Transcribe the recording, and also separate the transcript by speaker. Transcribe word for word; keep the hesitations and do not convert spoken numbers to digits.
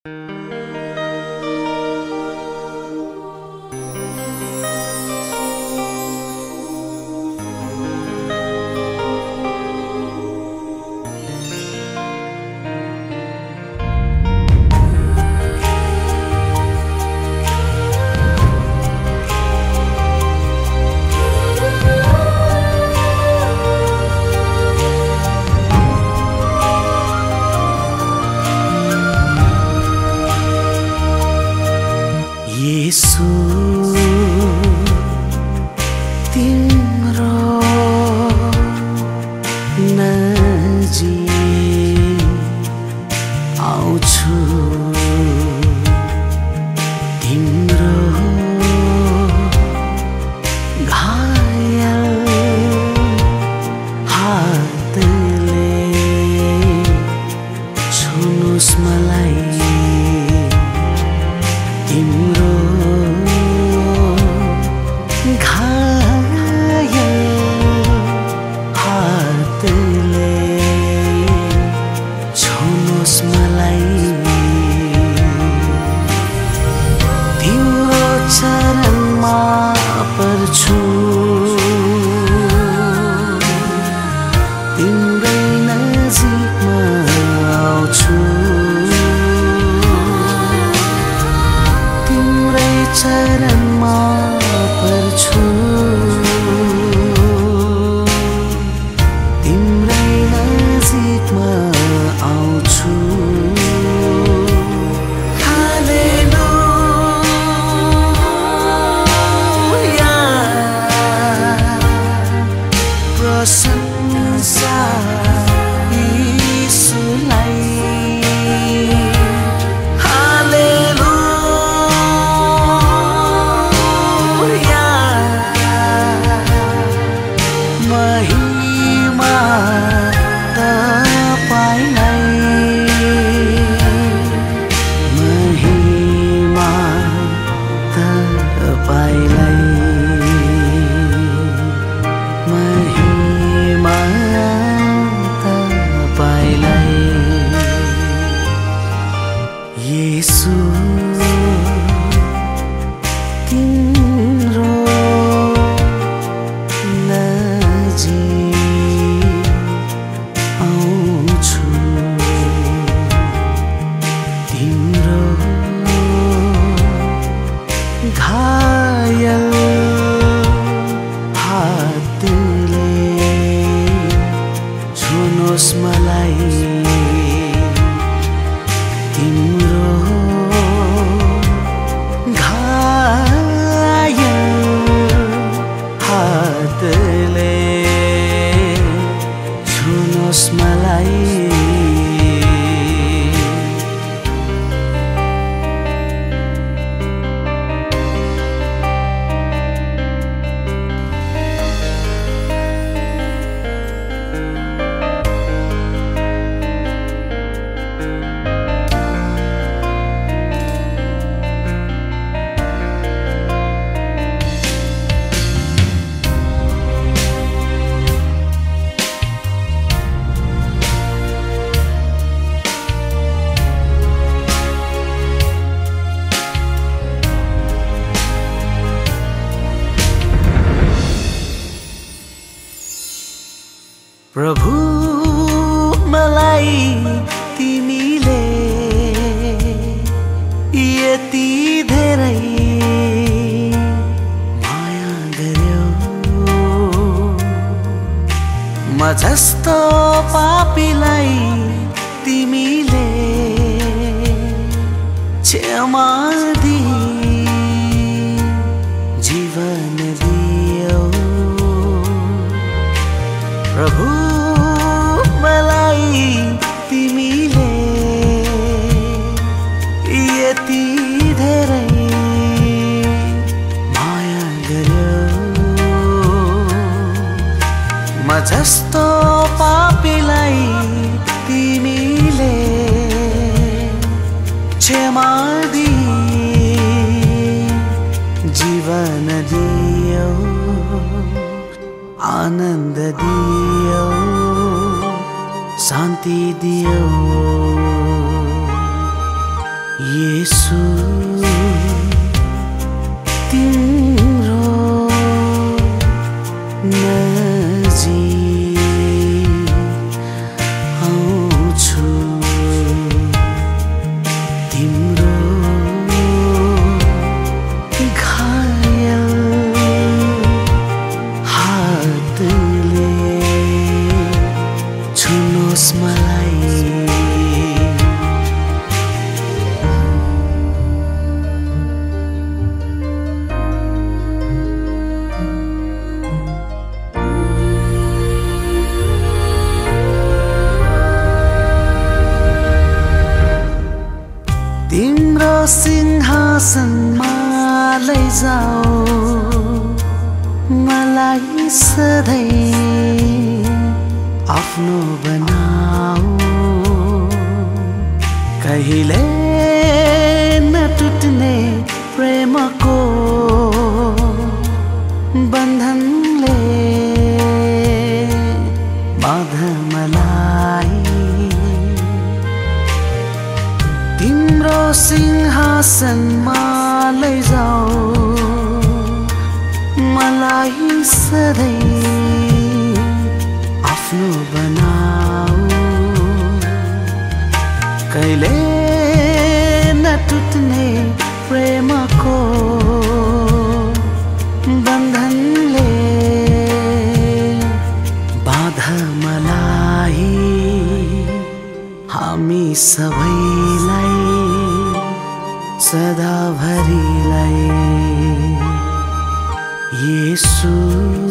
Speaker 1: येशू तिम्रो नजिक आउँछु तिम्रो घायल हातले छुनुस् मलाई तिम्रो चरणमा पर्छु तिम्रै नजिकमा आउँछु तिम्रै चरणमा पर्छु तिम्रै नजिकमा आउँछु प्रशंसा यीशुलाई हालेलुया महिमा तपाईलाई महिमा तपाईलाई येशू तिम्रो नजिक आउँछु तिम्रो घायल हातले छुनुस् मलाई तिम्रो घायल हातले छुनुस् मलाई प्रभु मलाई तिमीले यति धेरै माया गर्यौ म जस्तो पापीलाई तिमीले क्षमा दिई जीवन दियौ प्रभु मलाई तिमीले यति धेरै माया गर्यौ म जस्तो पापीलाई तिमीले क्षमा दिई जीवन दियौ आनन्द दियौ शान्ति दियौ येशू तिम्रो नजिक आउँछु तिम्रो घायल हातले छुनुहोस् मलाई तिम्रो सिंहासनमा लैजाऊ मलाई सधैँ आफ्नो बनाऊ कहिले नटुट्ने प्रेमको बन्धनले बाँध मलाई तिम्रो सिंहासनमा लैजाऊ मलाई सधैँ आफ्नो बनाऊ कहिले नटुट्ने प्रेमको बन्धनले बाँध मलाई हामी सबैलाई सदाभरिलाई येशू